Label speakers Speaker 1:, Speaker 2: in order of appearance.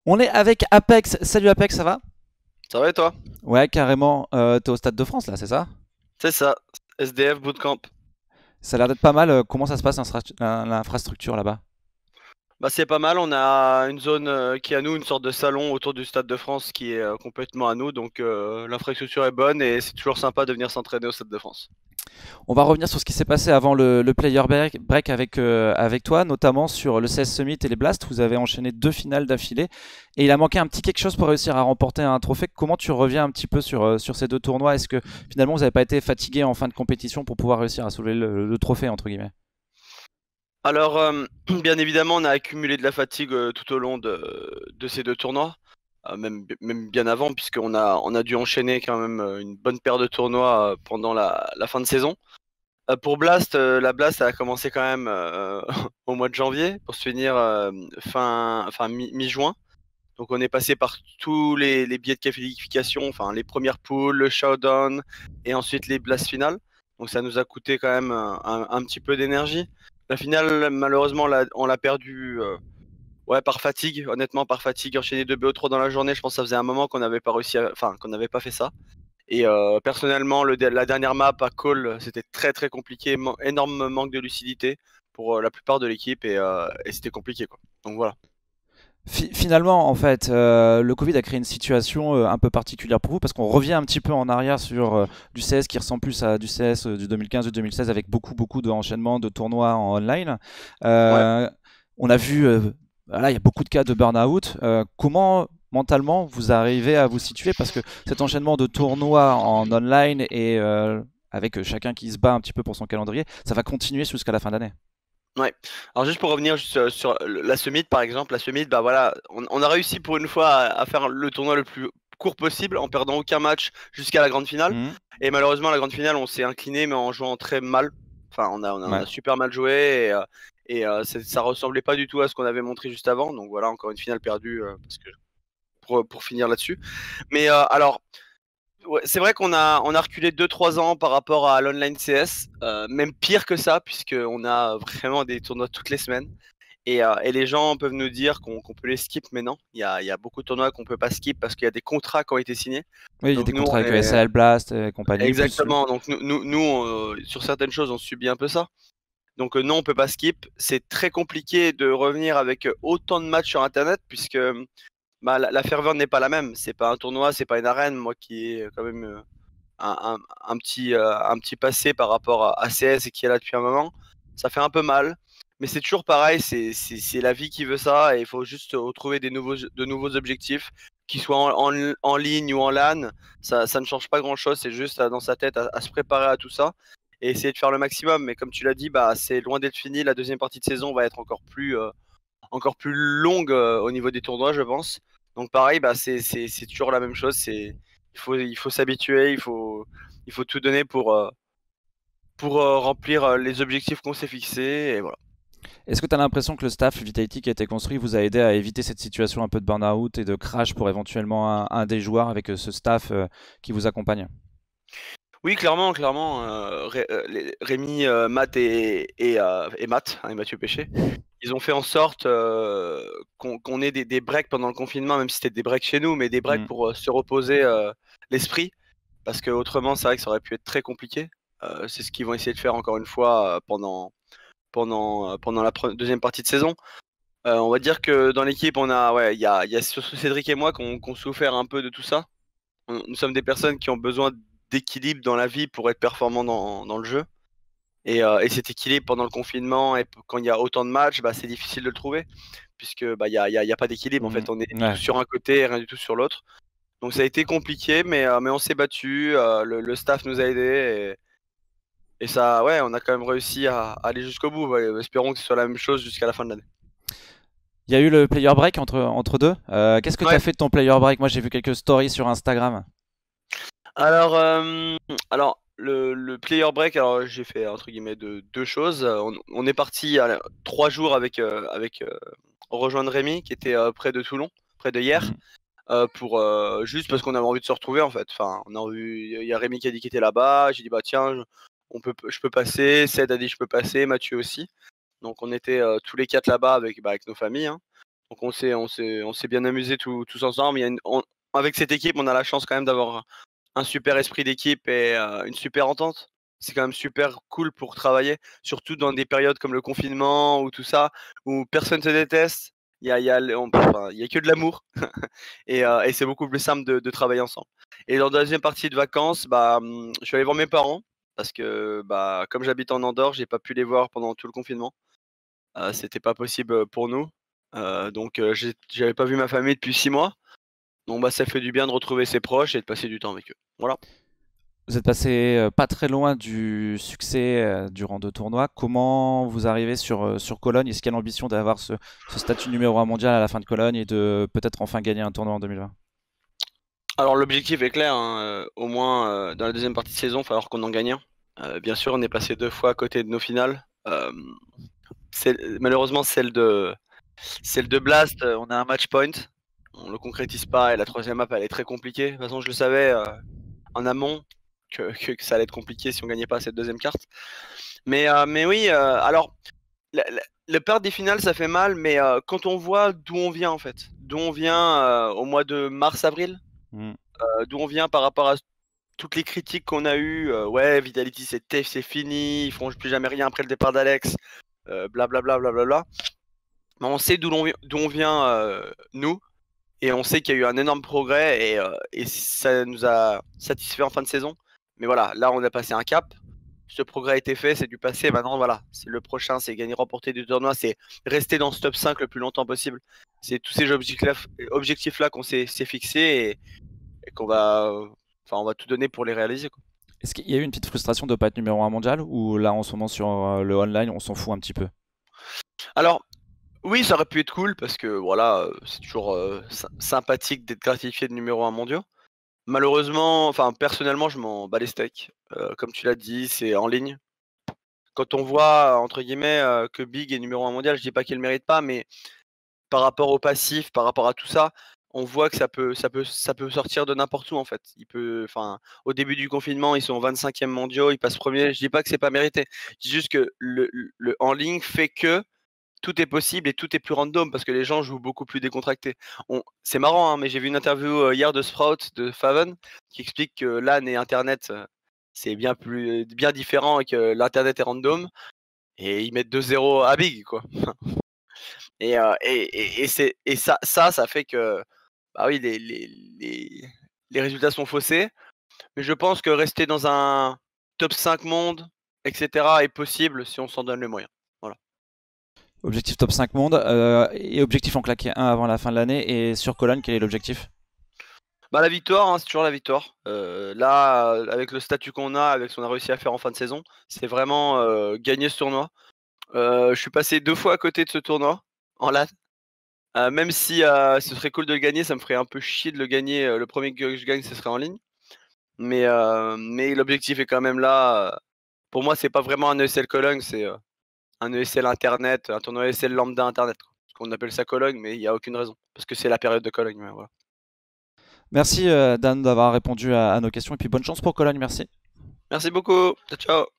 Speaker 1: On est avec Apex. Salut Apex, ça va?
Speaker 2: Ça va et toi?
Speaker 1: Ouais, carrément. T'es au Stade de France là, c'est ça?
Speaker 2: C'est ça, SDF Bootcamp.
Speaker 1: Ça a l'air d'être pas mal. Comment ça se passe l'infrastructure là-bas?
Speaker 2: Bah c'est pas mal, on a une zone qui est à nous, une sorte de salon autour du Stade de France qui est complètement à nous, donc l'infrastructure est bonne et c'est toujours sympa de venir s'entraîner au Stade de France.
Speaker 1: On va revenir sur ce qui s'est passé avant le player break avec toi, notamment sur le CS Summit et les Blast. Vous avez enchaîné deux finales d'affilée et il a manqué un petit quelque chose pour réussir à remporter un trophée. Comment tu reviens un petit peu sur ces deux tournois? Est-ce que finalement vous n'avez pas été fatigué en fin de compétition pour pouvoir réussir à soulever le trophée entre guillemets?
Speaker 2: Alors bien évidemment on a accumulé de la fatigue tout au long de ces deux tournois, même bien avant puisqu'on a dû enchaîner quand même une bonne paire de tournois pendant la fin de saison. Pour Blast, la Blast a commencé quand même au mois de janvier pour se finir mi-juin. Donc on est passé par tous les biais de qualification, enfin les premières poules, le showdown et ensuite les Blast finales. Donc ça nous a coûté quand même un petit peu d'énergie. La finale, malheureusement, on l'a perdu ouais, par fatigue, honnêtement par fatigue. Enchaîner 2 BO3 dans la journée, je pense que ça faisait un moment qu'on n'avait pas réussi enfin qu'on n'avait pas fait ça. Et personnellement, la dernière map à Call, c'était très très compliqué, énorme manque de lucidité pour la plupart de l'équipe et c'était compliqué quoi. Donc voilà.
Speaker 1: Finalement, en fait, le Covid a créé une situation un peu particulière pour vous parce qu'on revient un petit peu en arrière sur du CS qui ressemble plus à du CS du 2015 ou 2016 avec beaucoup d'enchaînements de tournois en online.
Speaker 2: Ouais.
Speaker 1: Euh, on a vu, voilà, il y a beaucoup de cas de burn-out. Comment mentalement vous arrivez à vous situer parce que cet enchaînement de tournois en online et avec chacun qui se bat un petit peu pour son calendrier, ça va continuer jusqu'à la fin de l'année.
Speaker 2: Ouais. Alors juste pour revenir sur la Summit par exemple, la Summit, bah voilà, on a réussi pour une fois à faire le tournoi le plus court possible en perdant aucun match jusqu'à la grande finale.
Speaker 1: Mhm.
Speaker 2: Et malheureusement la grande finale on s'est incliné mais en jouant très mal. Enfin on a
Speaker 1: Ouais.
Speaker 2: super mal joué ça ressemblait pas du tout à ce qu'on avait montré juste avant. Donc voilà encore une finale perdue parce que pour finir là-dessus. Mais alors ouais, c'est vrai qu'on a reculé 2 3 ans par rapport à l'online CS, même pire que ça puisqu'on a vraiment des tournois toutes les semaines. Et les gens peuvent nous dire qu'on peut les skip, mais non, il y a beaucoup de tournois qu'on peut pas skip parce qu'il y a des contrats qui ont été signés.
Speaker 1: Oui, il y a
Speaker 2: Donc
Speaker 1: des
Speaker 2: nous,
Speaker 1: contrats
Speaker 2: on
Speaker 1: avec
Speaker 2: est
Speaker 1: ESL, Blast et compagnie, plus
Speaker 2: exactement. Donc sur certaines choses, on subit un peu ça. Donc non, on peut pas skip. C'est très compliqué de revenir avec autant de matchs sur Internet puisque bah, la ferveur n'est pas la même. C'est pas un tournoi, c'est pas une arène. Moi qui ai quand même un petit passé par rapport à CS et qui est là depuis un moment, ça fait un peu mal. Mais c'est toujours pareil, c'est la vie qui veut ça et il faut juste trouver de nouveaux objectifs, qu'ils soient en ligne ou en LAN. Ça ne change pas grand-chose, c'est juste dans sa tête à se préparer à tout ça et essayer de faire le maximum. Mais comme tu l'as dit, bah, c'est loin d'être fini. La deuxième partie de saison va être encore plus longue au niveau des tournois, je pense. Donc pareil, bah, c'est toujours la même chose. Il faut s'habituer, il faut tout donner pour remplir les objectifs qu'on s'est fixés. Et voilà.
Speaker 1: Est-ce que tu as l'impression que le staff Vitality qui a été construit vous a aidé à éviter cette situation un peu de burn-out et de crash pour éventuellement un des joueurs avec ce staff qui vous accompagne?
Speaker 2: Oui, clairement, clairement. Rémi, Matt et Matt, hein, et Mathieu Péché, ils ont fait en sorte qu'on ait des breaks pendant le confinement, même si c'était des breaks chez nous, mais des breaks
Speaker 1: Mm.
Speaker 2: pour se reposer l'esprit. Parce que autrement, c'est vrai que ça aurait pu être très compliqué. C'est ce qu'ils vont essayer de faire encore une fois pendant la deuxième partie de saison. On va dire que dans l'équipe, il y a surtout Cédric et moi qui ont souffert un peu de tout ça. Nous sommes des personnes qui ont besoin d'équilibre dans la vie pour être performants dans le jeu. Et cet équilibre pendant le confinement et quand il y a autant de matchs, bah, c'est difficile de le trouver puisque bah, il y a pas d'équilibre en
Speaker 1: Mm.
Speaker 2: fait. On est tous
Speaker 1: Ouais.
Speaker 2: sur un côté et rien du tout sur l'autre. Donc ça a été compliqué, mais on s'est battu. Le staff nous a aidés et ça, ouais, on a quand même réussi à aller jusqu'au bout. Ouais. Espérons que ce soit la même chose jusqu'à la fin de l'année.
Speaker 1: Il y a eu le player break entre deux. Qu'est-ce que tu as
Speaker 2: Ouais.
Speaker 1: fait de ton player break? Moi j'ai vu quelques stories sur Instagram.
Speaker 2: Alors, le player break, alors j'ai fait entre guillemets deux choses. On est parti 3 jours rejoindre Rémi qui était près de Toulon, près de hier,
Speaker 1: Mm.
Speaker 2: pour juste parce qu'on avait envie de se retrouver en fait. Enfin, il y a Rémi qui a dit qu'il était là-bas. J'ai dit bah tiens, je peux passer. Ced a dit je peux passer. Mathieu aussi. Donc on était tous les quatre là-bas avec nos familles, hein. Donc on s'est bien amusé tous ensemble. Avec cette équipe, on a la chance quand même d'avoir un super esprit d'équipe et une super entente. C'est quand même super cool pour travailler, surtout dans des périodes comme le confinement ou tout ça, où personne se déteste. Enfin, il y a que de l'amour et c'est beaucoup plus simple de travailler ensemble. Et dans la deuxième partie de vacances, je suis allé voir mes parents parce que comme j'habite en Andorre, j'ai pas pu les voir pendant tout le confinement. C'était pas possible pour nous. J'avais pas vu ma famille depuis 6 mois. Donc ça fait du bien de retrouver ses proches et de passer du temps avec eux. Voilà.
Speaker 1: Vous êtes passé pas très loin du succès durant 2 tournois. Comment vous arrivez sur Cologne? Est-ce qu'il y a l'ambition d'avoir ce statut numéro 1 mondial à la fin de Cologne et de peut-être enfin gagner un tournoi en 2020?
Speaker 2: Alors l'objectif est clair, hein, au moins dans la deuxième partie de saison, il va falloir qu'on en gagne un. Bien sûr, on est passé 2 fois à côté de nos finales. Malheureusement, celle de Blast, on a un match point. On le concrétise pas et la troisième map, elle est très compliquée. De toute façon, je le savais en amont que ça allait être compliqué si on gagnait pas cette deuxième carte. Mais oui, alors le perdre des finales, ça fait mal, mais quand on voit d'où on vient en fait, d'où on vient au mois de mars-avril, d'où on vient par rapport à toutes les critiques qu'on a eues, ouais, Vitality c'est fini, ils feront plus jamais rien après le départ d'Alex, blablabla, blablabla. Mais on sait d'où on vient, nous, et on sait qu'il y a eu un énorme progrès et ça nous a satisfait en fin de saison. Mais voilà, là on a passé un cap. Ce progrès a été fait, c'est du passé. Maintenant, voilà, c'est le prochain, c'est gagner, remporter du tournoi, c'est rester dans ce top 5 le plus longtemps possible. C'est tous ces objectifs-là qu'on s'est fixés et qu'on va, on va tout donner pour les réaliser, quoi.
Speaker 1: Est-ce qu'il y a eu une petite frustration de ne pas être numéro 1 mondial ou là en ce moment sur le online on s'en fout un petit peu?
Speaker 2: Alors, oui, ça aurait pu être cool parce que voilà, c'est toujours sympathique d'être gratifié de numéro 1 mondial. Malheureusement, enfin personnellement, je m'en bats les steaks. Comme tu l'as dit, c'est en ligne. Quand on voit entre guillemets que Big est numéro 1 mondial, je dis pas qu'il le mérite pas, mais par rapport au passif, par rapport à tout ça, on voit que ça peut sortir de n'importe où en fait. Enfin, au début du confinement, ils sont 25e mondiaux, ils passent premier. Je dis pas que c'est pas mérité. Je dis juste que le en ligne fait que tout est possible et tout est plus random parce que les gens jouent beaucoup plus décontractés. C'est marrant, hein, mais j'ai vu une interview hier de Sprout, de Faven, qui explique que LAN et Internet, c'est bien différent et que l'Internet est random. Et ils mettent 2-0 à Big, quoi. Ça fait que, bah oui, les résultats sont faussés. Mais je pense que rester dans un top 5 monde, etc., est possible si on s'en donne les moyens. Voilà.
Speaker 1: Objectif top 5 monde et objectif en claquer un avant la fin de l'année. Et sur Cologne, quel est l'objectif?
Speaker 2: La victoire, hein, c'est toujours la victoire. Là, avec le statut qu'on a, avec ce qu'on a réussi à faire en fin de saison, c'est vraiment gagner ce tournoi. Je suis passé 2 fois à côté de ce tournoi en LAN. Même si ce serait cool de le gagner, ça me ferait un peu chier de le gagner. Le premier que je gagne, ce serait en ligne. Mais l'objectif est quand même là. Pour moi, c'est pas vraiment un ESL Cologne, c'est un ESL Internet, un tournoi ESL lambda Internet, quoi. Parce qu'on appelle ça Cologne, mais il n'y a aucune raison. Parce que c'est la période de Cologne. Ouais, voilà.
Speaker 1: Merci Dan d'avoir répondu à nos questions et puis bonne chance pour Cologne, merci.
Speaker 2: Merci beaucoup. Ciao, ciao.